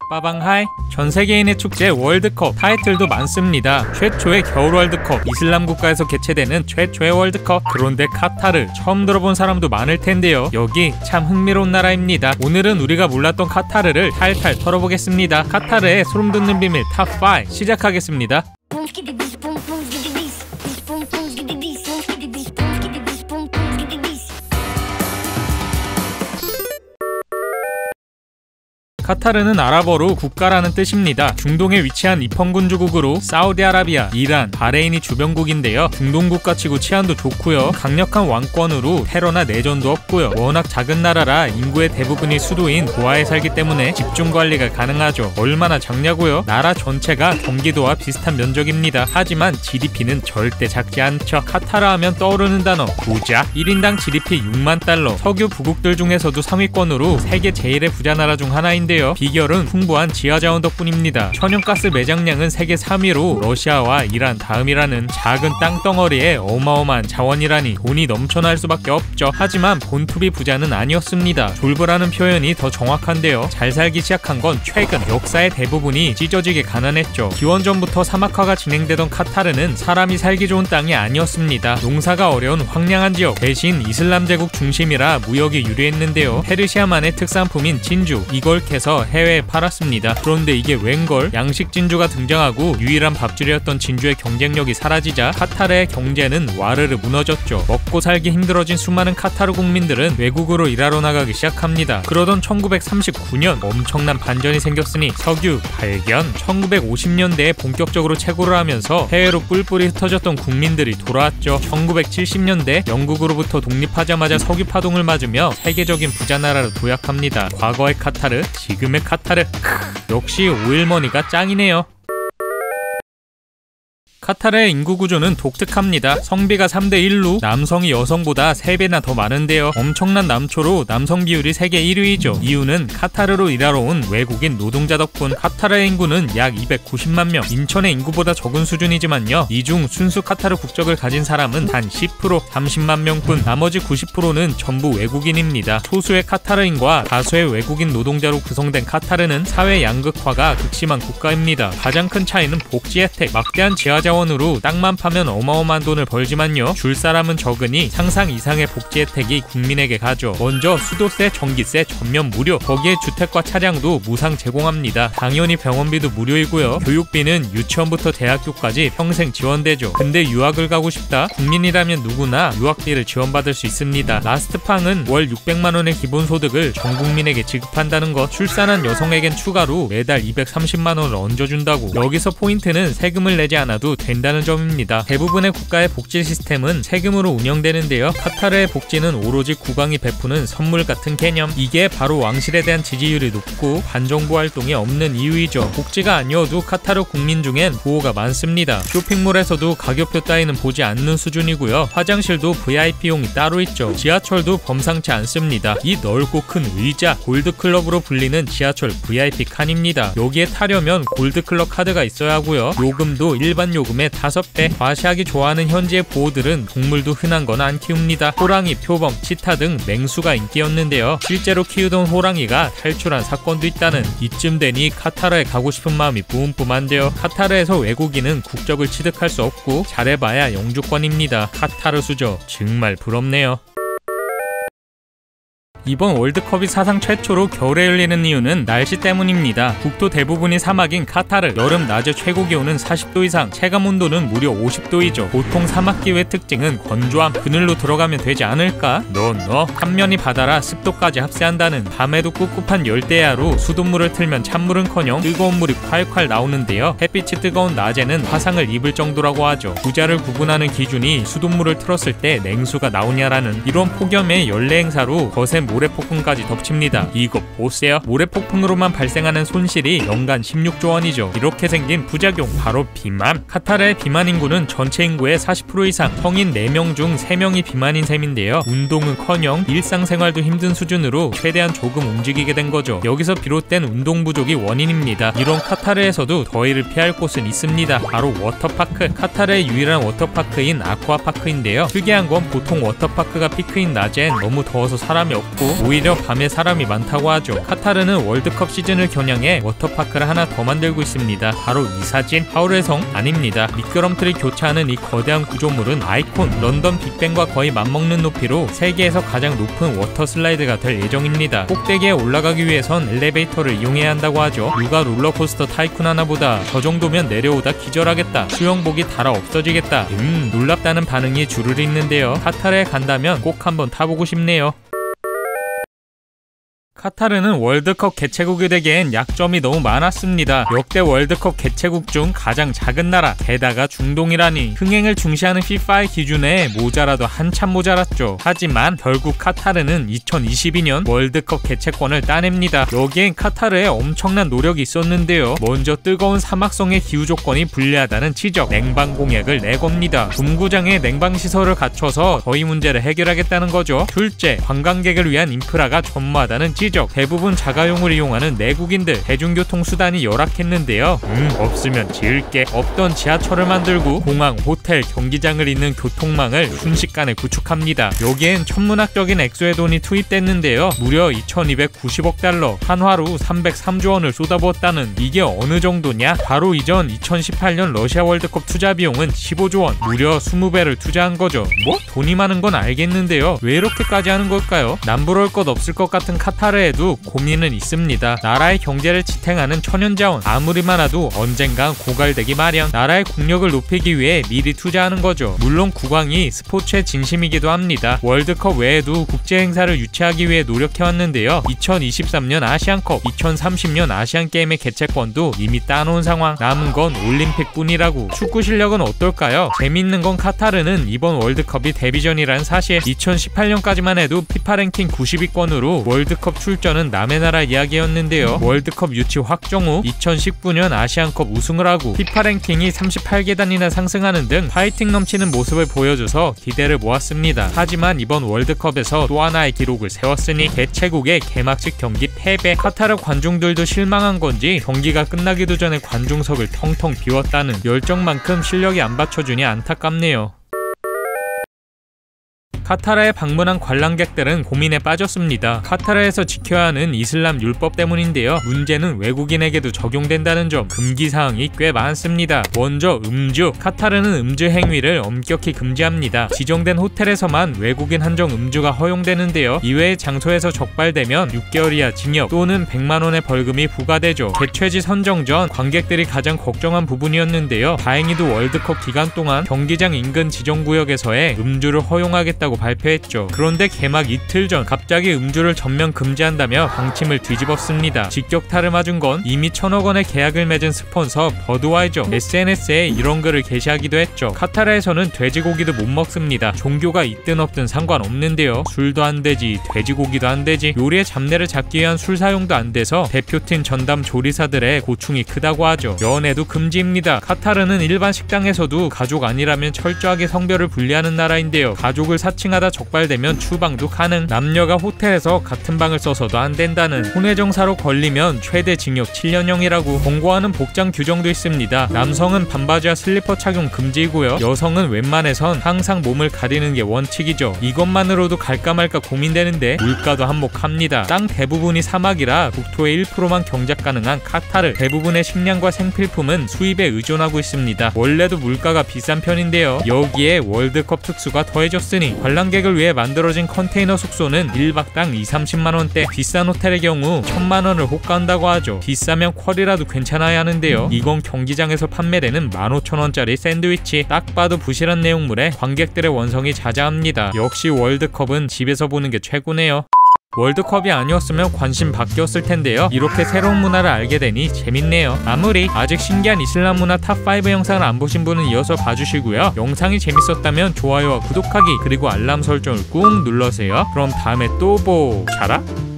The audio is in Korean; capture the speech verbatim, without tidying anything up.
빠방하이. 전세계인의 축제 월드컵 타이틀도 많습니다. 최초의 겨울 월드컵, 이슬람 국가에서 개최되는 최초의 월드컵. 그런데 카타르 처음 들어본 사람도 많을 텐데요. 여기 참 흥미로운 나라입니다. 오늘은 우리가 몰랐던 카타르를 탈탈 털어보겠습니다. 카타르의 소름돋는 비밀 탑 오 시작하겠습니다. 카타르는 아랍어로 국가라는 뜻입니다. 중동에 위치한 입헌군주국으로 사우디아라비아, 이란, 바레인이 주변국인데요. 중동 국가치고 치안도 좋고요. 강력한 왕권으로 테러나 내전도 없고요. 워낙 작은 나라라 인구의 대부분이 수도인 도하에 살기 때문에 집중관리가 가능하죠. 얼마나 작냐고요? 나라 전체가 경기도와 비슷한 면적입니다. 하지만 지디피는 절대 작지 않죠. 카타르 하면 떠오르는 단어 부자. 일 인당 지디피 육만 달러. 석유 부국들 중에서도 상위권으로 세계 제일의 부자 나라 중 하나인데요. 비결은 풍부한 지하자원 덕분입니다. 천연가스 매장량은 세계 삼 위로 러시아와 이란 다음이라는 작은 땅덩어리에 어마어마한 자원이라니 돈이 넘쳐날 수밖에 없죠. 하지만 본투비 부자는 아니었습니다. 졸부라는 표현이 더 정확한데요. 잘 살기 시작한 건 최근. 역사의 대부분이 찢어지게 가난했죠. 기원전부터 사막화가 진행되던 카타르는 사람이 살기 좋은 땅이 아니었습니다. 농사가 어려운 황량한 지역. 대신 이슬람 제국 중심이라 무역이 유리했는데요. 페르시아만의 특산품인 진주, 이걸 캐서 해외에 팔았습니다. 그런데 이게 웬걸? 양식 진주가 등장하고 유일한 밥줄이었던 진주의 경쟁력이 사라지자 카타르의 경제는 와르르 무너졌죠. 먹고 살기 힘들어진 수많은 카타르 국민들은 외국으로 일하러 나가기 시작합니다. 그러던 천구백삼십구 년 엄청난 반전이 생겼으니 석유 발견. 천구백오십 년대에 본격적으로 채굴을 하면서 해외로 뿔뿔이 흩어졌던 국민들이 돌아왔죠. 천구백칠십 년대 영국으로부터 독립하자마자 석유 파동을 맞으며 세계적인 부자 나라로 도약합니다. 과거의 카타르, 지금의 카타르. 크, 역시 오일머니가 짱이네요. 카타르의 인구 구조는 독특합니다. 성비가 삼 대 일로 남성이 여성보다 세 배나 더 많은데요. 엄청난 남초로 남성 비율이 세계 일 위이죠. 이유는 카타르로 일하러 온 외국인 노동자 덕분. 카타르의 인구는 약 이백구십만 명. 인천의 인구보다 적은 수준이지만요. 이 중 순수 카타르 국적을 가진 사람은 단 십 퍼센트, 삼십만 명뿐. 나머지 구십 퍼센트는 전부 외국인입니다. 소수의 카타르인과 다수의 외국인 노동자로 구성된 카타르는 사회 양극화가 극심한 국가입니다. 가장 큰 차이는 복지 혜택. 막대한 지하자원 으로 땅만 파면 어마어마한 돈을 벌지만요. 줄 사람은 적으니 상상 이상의 복지 혜택이 국민에게 가죠. 먼저 수도세, 전기세 전면 무료. 거기에 주택과 차량도 무상 제공합니다. 당연히 병원비도 무료이고요. 교육비는 유치원부터 대학교까지 평생 지원되죠. 근데 유학을 가고 싶다? 국민이라면 누구나 유학비를 지원받을 수 있습니다. 라스트팡은 월 육백만 원의 기본소득을 전 국민에게 지급한다는 것. 출산한 여성에겐 추가로 매달 이백삼십만 원을 얹어준다고. 여기서 포인트는 세금을 내지 않아도 된다는 점입니다. 대부분의 국가의 복지 시스템은 세금으로 운영되는데요. 카타르의 복지는 오로지 국왕이 베푸는 선물 같은 개념. 이게 바로 왕실에 대한 지지율이 높고 반정부 활동이 없는 이유이죠. 복지가 아니어도 카타르 국민 중엔 보호가 많습니다. 쇼핑몰에서도 가격표 따위는 보지 않는 수준이고요. 화장실도 브이아이피용이 따로 있죠. 지하철도 범상치 않습니다. 이 넓고 큰 의자, 골드클럽으로 불리는 지하철 브이아이피 칸입니다. 여기에 타려면 골드클럽 카드가 있어야 하고요. 요금도 일반 요금 다섯 배. 과시하기 좋아하는 현지의 보호들은 동물도 흔한 건 안 키웁니다. 호랑이, 표범, 치타 등 맹수가 인기였는데요. 실제로 키우던 호랑이가 탈출한 사건도 있다는. 이쯤 되니 카타르에 가고 싶은 마음이 뿜뿜한데요. 카타르에서 외국인은 국적을 취득할 수 없고 잘해봐야 영주권입니다. 카타르 수저 정말 부럽네요. 이번 월드컵이 사상 최초로 겨울에 열리는 이유는 날씨 때문입니다. 국토 대부분이 사막인 카타르. 여름 낮의 최고 기온은 사십 도 이상, 체감 온도는 무려 오십 도이죠. 보통 사막기후의 특징은 건조함. 그늘로 들어가면 되지 않을까? 노노. 한 면이 바다라 습도까지 합세한다는. 밤에도 꿉꿉한 열대야로 수돗물을 틀면 찬물은커녕 뜨거운 물이 콸콸 나오는데요. 햇빛이 뜨거운 낮에는 화상을 입을 정도라고 하죠. 부자를 구분하는 기준이 수돗물을 틀었을 때 냉수가 나오냐라는. 이런 폭염의 연례 행사로 거센 모래폭풍까지 덮칩니다. 이거 보세요. 모래폭풍으로만 발생하는 손실이 연간 십육조 원이죠. 이렇게 생긴 부작용, 바로 비만. 카타르의 비만 인구는 전체 인구의 사십 퍼센트 이상. 성인 네 명 중 세 명이 비만인 셈인데요. 운동은커녕 일상생활도 힘든 수준으로 최대한 조금 움직이게 된 거죠. 여기서 비롯된 운동 부족이 원인입니다. 이런 카타르에서도 더위를 피할 곳은 있습니다. 바로 워터파크. 카타르의 유일한 워터파크인 아쿠아파크인데요. 특이한 건 보통 워터파크가 피크인 낮엔 너무 더워서 사람이 없고 없고 오히려 밤에 사람이 많다고 하죠. 카타르는 월드컵 시즌을 겨냥해 워터파크를 하나 더 만들고 있습니다. 바로 이 사진, 하울의 성 아닙니다. 미끄럼틀이 교차하는 이 거대한 구조물은 아이콘 런던 빅뱅과 거의 맞먹는 높이로 세계에서 가장 높은 워터 슬라이드가 될 예정입니다. 꼭대기에 올라가기 위해선 엘리베이터를 이용해야 한다고 하죠. 누가 롤러코스터 타이쿤 하나보다 저 정도면 내려오다 기절하겠다. 수영복이 달아 없어지겠다. 음 놀랍다는 반응이 줄을 잇는데요. 카타르에 간다면 꼭 한번 타보고 싶네요. 카타르는 월드컵 개최국이 되기엔 약점이 너무 많았습니다. 역대 월드컵 개최국 중 가장 작은 나라, 게다가 중동이라니 흥행을 중시하는 피파의 기준에 모자라도 한참 모자랐죠. 하지만 결국 카타르는 이천이십이 년 월드컵 개최권을 따냅니다. 여기엔 카타르에 엄청난 노력이 있었는데요. 먼저 뜨거운 사막성의 기후 조건이 불리하다는 지적, 냉방 공약을 내겁니다. 분구장에 냉방시설을 갖춰서 더위 문제를 해결하겠다는 거죠. 둘째, 관광객을 위한 인프라가 전무하다는 지적, 대부분 자가용을 이용하는 내국인들, 대중교통수단이 열악했는데요. 음 없으면 지을게. 없던 지하철을 만들고 공항, 호텔, 경기장을 잇는 교통망을 순식간에 구축합니다. 여기엔 천문학적인 액수의 돈이 투입됐는데요. 무려 이천이백구십억 달러, 한화로 삼백삼조 원을 쏟아부었다는, 이게 어느 정도냐? 바로 이전 이천십팔 년 러시아 월드컵 투자 비용은 십오조 원, 무려 이십 배를 투자한 거죠. 뭐? 돈이 많은 건 알겠는데요. 왜 이렇게까지 하는 걸까요? 남부러울 것 없을 것 같은 카타르 에도 고민은 있습니다. 나라의 경제를 지탱하는 천연자원, 아무리 많아도 언젠간 고갈되기 마련. 나라의 국력을 높이기 위해 미리 투자하는 거죠. 물론 국왕이 스포츠의 진심이기도 합니다. 월드컵 외에도 국제행사를 유치하기 위해 노력해왔는데요. 이천이십삼 년 아시안컵, 이천삼십 년 아시안게임의 개최권도 이미 따놓은 상황. 남은 건 올림픽뿐이라고. 축구 실력은 어떨까요? 재밌는 건 카타르는 이번 월드컵이 데뷔전이라는 사실. 이천십팔 년까지만 해도 피파 랭킹 구십 위권으로 월드컵 출전은 남의 나라 이야기였는데요. 월드컵 유치 확정 후 이천십구 년 아시안컵 우승을 하고 피파 랭킹이 삼십팔 계단이나 상승하는 등 파이팅 넘치는 모습을 보여줘서 기대를 모았습니다. 하지만 이번 월드컵에서 또 하나의 기록을 세웠으니 개최국의 개막식 경기 패배. 카타르 관중들도 실망한 건지 경기가 끝나기도 전에 관중석을 텅텅 비웠다는, 열정만큼 실력이 안 받쳐주니 안타깝네요. 카타르에 방문한 관람객들은 고민에 빠졌습니다. 카타르에서 지켜야 하는 이슬람 율법 때문인데요. 문제는 외국인에게도 적용된다는 점, 금기사항이 꽤 많습니다. 먼저 음주. 카타르는 음주 행위를 엄격히 금지합니다. 지정된 호텔에서만 외국인 한정 음주가 허용되는데요. 이외의 장소에서 적발되면 육 개월 이하 징역 또는 백만 원의 벌금이 부과되죠. 개최지 선정 전 관객들이 가장 걱정한 부분이었는데요. 다행히도 월드컵 기간 동안 경기장 인근 지정구역에서의 음주를 허용하겠다고 발표했죠. 그런데 개막 이틀 전 갑자기 음주를 전면 금지한다며 방침을 뒤집었습니다. 직격타를 맞은 건 이미 천억 원의 계약을 맺은 스폰서 버드와이저. 에스엔에스에 이런 글을 게시하기도 했죠. 카타르에서는 돼지고기도 못 먹습니다. 종교가 있든 없든 상관없는데요. 술도 안 되지, 돼지고기도 안 되지. 요리의 잡내를 잡기 위한 술 사용도 안 돼서 대표팀 전담 조리사들의 고충이 크다고 하죠. 연애도 금지입니다. 카타르는 일반 식당에서도 가족 아니라면 철저하게 성별을 분리하는 나라인데요. 가족을 사칭 하다 적발되면 추방도 가능. 남녀가 호텔에서 같은 방을 써서도 안 된다는, 혼외정사로 걸리면 최대 징역 칠 년형이라고. 권고하는 복장 규정도 있습니다. 남성은 반바지와 슬리퍼 착용 금지이고요. 여성은 웬만해선 항상 몸을 가리는 게 원칙이죠. 이것만으로도 갈까 말까 고민되는데 물가도 한몫합니다. 땅 대부분이 사막이라 국토의 일 퍼센트만 경작 가능한 카타르. 대부분의 식량과 생필품은 수입에 의존하고 있습니다. 원래도 물가가 비싼 편인데요. 여기에 월드컵 특수가 더해졌으니 관람객을 위해 만들어진 컨테이너 숙소는 일 박당 이삼십만 원대, 비싼 호텔의 경우 천만 원을 호가한다고 하죠. 비싸면 퀄이라도 괜찮아야 하는데요. 이건 경기장에서 판매되는 만 오천 원짜리 샌드위치. 딱 봐도 부실한 내용물에 관객들의 원성이 자자합니다. 역시 월드컵은 집에서 보는 게 최고네요. 월드컵이 아니었으면 관심 바뀌었을 텐데요. 이렇게 새로운 문화를 알게 되니 재밌네요. 마무리. 아직 신기한 이슬람 문화 탑 파이브 영상을 안 보신 분은 이어서 봐주시고요. 영상이 재밌었다면 좋아요와 구독하기 그리고 알람 설정을 꾹 눌러주세요. 그럼 다음에 또 보자라.